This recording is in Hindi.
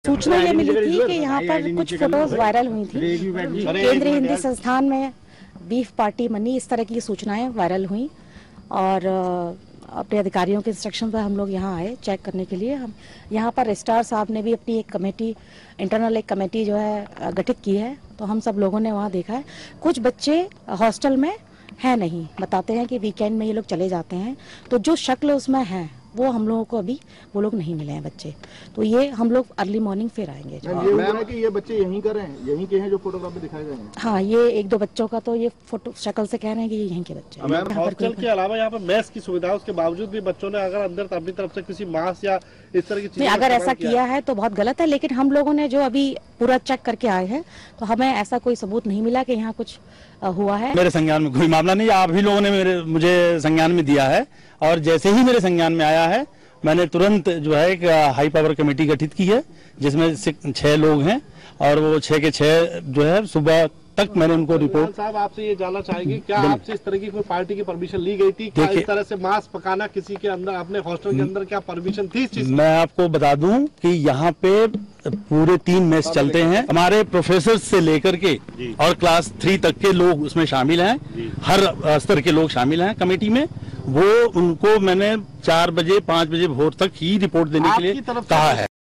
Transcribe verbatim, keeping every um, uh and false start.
सूचना ये मिली थी कि यहाँ पर कुछ फोटोज वायरल हुई थी। केंद्रीय हिंदी संस्थान में बीफ पार्टी मनी, इस तरह की सूचनाएं वायरल हुई और अपने अधिकारियों के इंस्ट्रक्शन पर हम लोग यहाँ आए चेक करने के लिए। हम यहाँ पर रजिस्ट्रार साहब ने भी अपनी एक कमेटी, इंटरनल एक कमेटी जो है गठित की है, तो हम सब लोगों ने वहाँ देखा है कुछ बच्चे हॉस्टल में है नहीं, बताते हैं कि वीकेंड में ये लोग चले जाते हैं, तो जो शक्ल उसमें है वो हम लोगों को अभी वो लोग नहीं मिले हैं बच्चे, तो ये हम लोग अर्ली मॉर्निंग फिर आएंगे। ये हो रहा है कि ये बच्चे यहीं कर रहे हैं, यहीं के हैं जो फोटोग्राफ में दिखाए गए हैं। हाँ, ये एक दो बच्चों का तो ये फोटो शक्ल से कह रहे हैं कि ये यहीं के बच्चे हैं। हॉस्टल के अलावा यहाँ पर मेस की सुविधा है, उसके बावजूद भी बच्चों ने अगर अंदर अपनी तरफ से किसी मास्क या इस तरह की चीजें अगर ऐसा किया है तो बहुत गलत है, लेकिन हम लोगों ने जो अभी पूरा चेक करके आए हैं तो हमें ऐसा कोई सबूत नहीं मिला कि यहाँ कुछ हुआ है। मेरे संज्ञान में कोई मामला नहीं, आप ही लोगों ने मेरे मुझे संज्ञान में दिया है और जैसे ही मेरे संज्ञान में आया है मैंने तुरंत जो है एक हाई पावर कमेटी गठित की है जिसमें छह लोग हैं और वो छह के छह जो है सुबह तक मैंने उनको रिपोर्ट। साहब आपसे ये जानना चाहेंगे क्या आपसे इस तरह की कोई पार्टी की परमिशन ली गई थी? क्या इस तरह से मांस पकाना किसी के अंदर अपने हॉस्टल के अंदर क्या परमिशन थी इस चीज? मैं आपको बता दूं कि यहाँ पे पूरे तीन मेस चलते हैं, हमारे प्रोफेसर से लेकर के और क्लास थ्री तक के लोग उसमें शामिल हैं, हर स्तर के लोग शामिल हैं कमेटी में। वो उनको मैंने चार बजे पाँच बजे भोर तक ही रिपोर्ट देने के लिए कहा है।